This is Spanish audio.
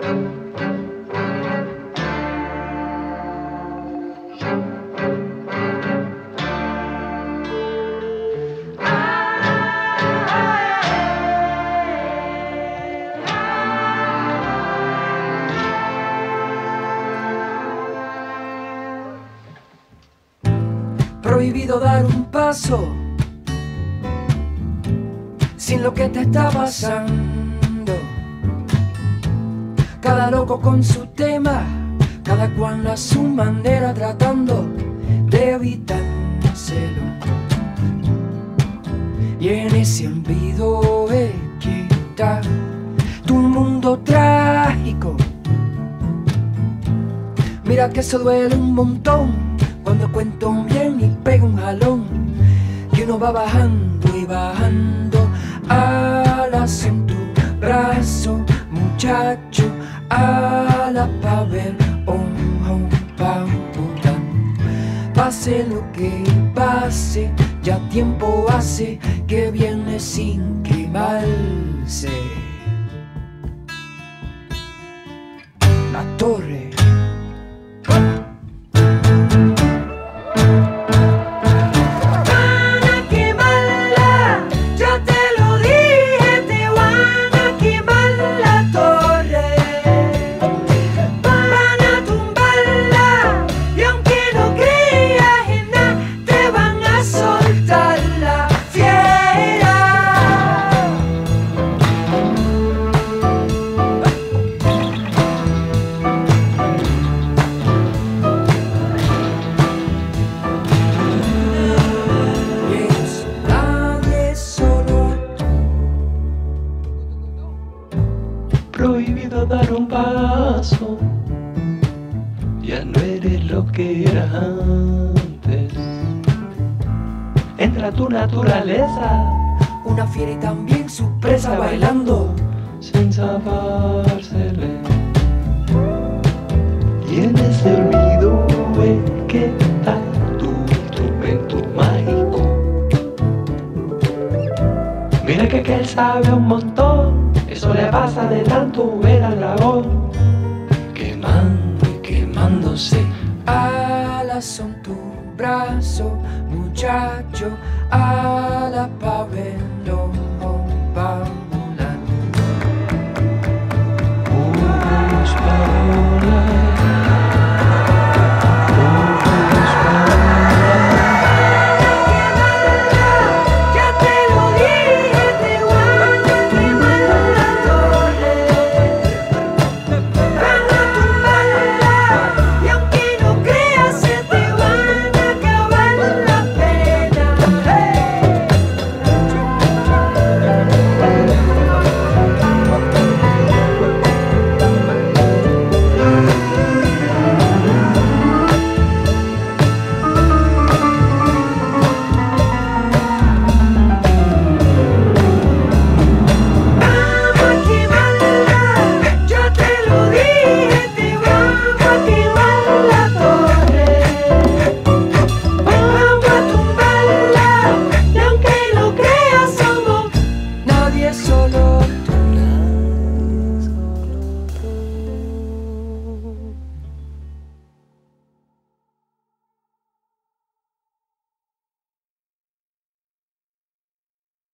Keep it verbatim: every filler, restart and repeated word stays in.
Prohibido dar un paso sin lo que te está pasando. Cada loco con su tema, cada cual a su manera tratando de evitárselo. Y en ese olvido es que está tu mundo trágico. Mira que eso duele un montón cuando cuento bien y pego un jalón, y uno va bajando y bajando. Alas en tu brazo, muchacho, alas pa' ver, oh, oh, pam, pam. Pase lo que pase, ya tiempo hace que viene sin quemarse. La torre. Prohibido dar un paso, ya no eres lo que eras antes. Entra tu naturaleza, una fiera y también su presa bailando sin sabársele. Y en ese olvido es que está tu instrumento mágico. Mira que, que él sabe un montón, eso le pasa de tanto ver al dragón quemando y quemándose. Alas son tu brazo, muchacho, alas pa' ver.